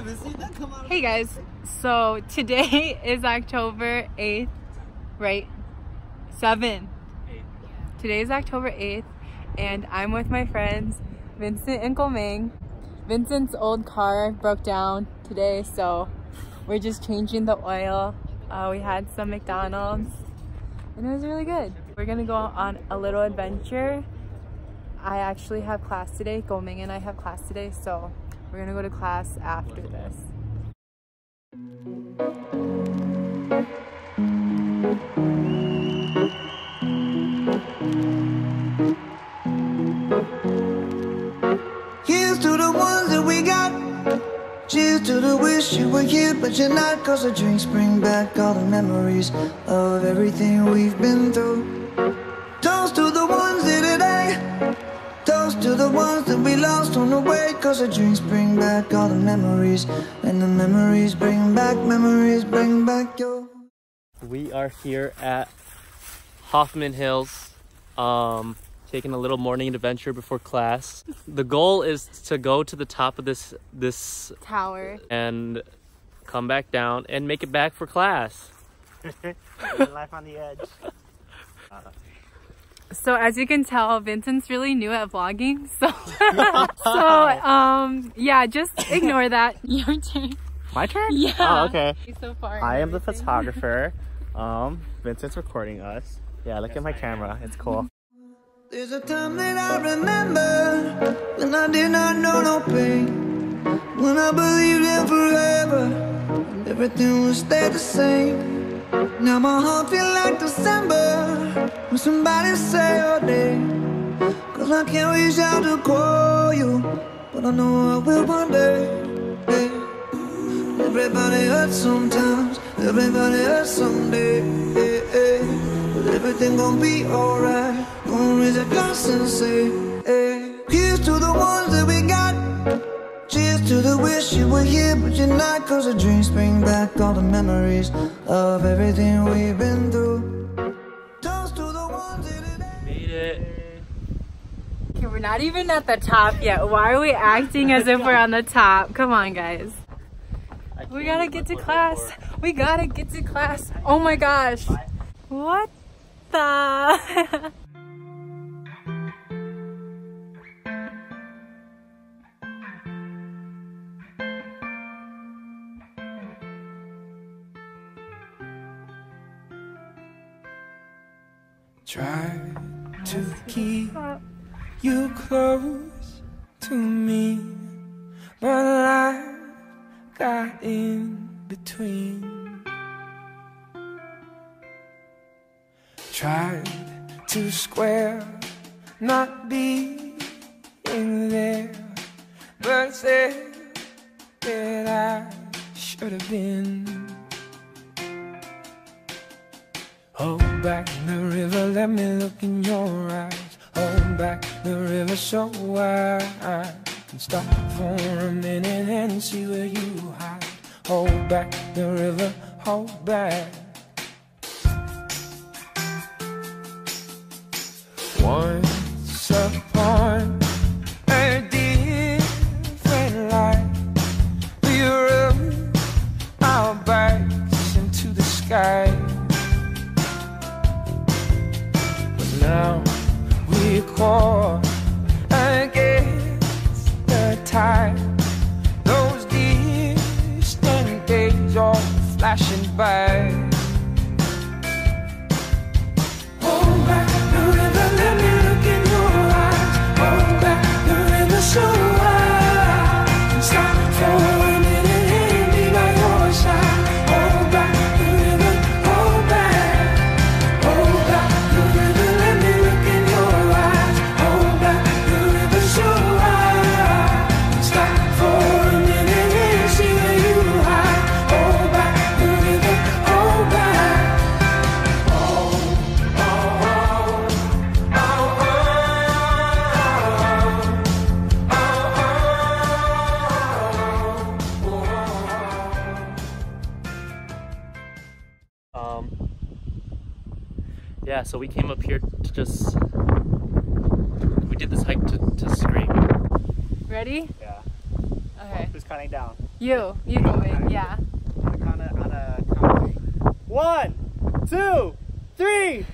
Hey guys, so today is October 8th, right? 7th. Today is October 8th and I'm with my friends Vincent and Coming. Vincent's old car broke down today, so we're just changing the oil. We had some McDonald's and it was really good. We're gonna go on a little adventure. I actually have class today. Coming and I have class today, so we're gonna go to class after this. Here's to the ones that we got. Cheers to the wish you were here, but you're not. 'Cause the drinks bring back all the memories of everything we've been through. Toast to the ones here today. Toast to the ones that we lost on the way. 'Cause the drinks bring back all the memories, and the memories bring back your... We are here at Hoffman Hills, taking a little morning adventure before class. The goal is to go to the top of this tower and come back down and make it back for class. Life on the edge. So as you can tell, Vincent's really new at vlogging, so yeah, just ignore that. Your turn. My turn? Yeah. Oh, okay. So far I am the photographer. Vincent's recording us. Yeah, look at my camera. It's cool. There's a time that I remember when I did not know no pain, when I believed in forever and everything would stay the same. Now my heart feel like December when somebody say your name. 'Cause I can't reach out to call you, but I know I will one day. Hey. Everybody hurts sometimes, everybody hurts someday. Hey, hey. But everything gon' be alright. Gonna raise a glass and say, hey. Here's to the ones that we got. Cheers to the wish you were here, but you're not. 'Cause the dreams bring back all the memories of everything we've been through. Toast to the ones that Made it. Okay, we're not even at the top yet. Why are we acting as if we're on the top? Come on, guys. We gotta get to class. We gotta get to class. Oh my gosh. What the? Try to keep you close to me, but life got in between. Tried to square not being there, but said that I should have been. Hold back the river, let me look in your eyes. Hold back the river so I can stop for a minute and see where you hide. Hold back the river, hold back. Once upon a different life, we rode our bikes into the sky. Now we're caught against the tide. Those distant days all flashing by. Hold back the river, let me look in your eyes. Hold back the river so I can stop for a minute and be by your side. Hold back the river, hold back. Hold back the river, let me look in your eyes. Hold back the river so I can stop for a minute and see where you hide. Hold back the river, hold back. Yeah, so we came up here to just, we did this hike to scream. Ready? Yeah. Okay. Who's counting down? You go in, yeah. On a count. 1, 2, 3.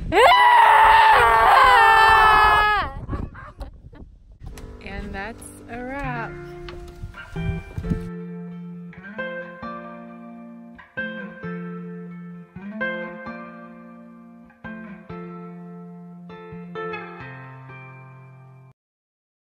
And that's a wrap.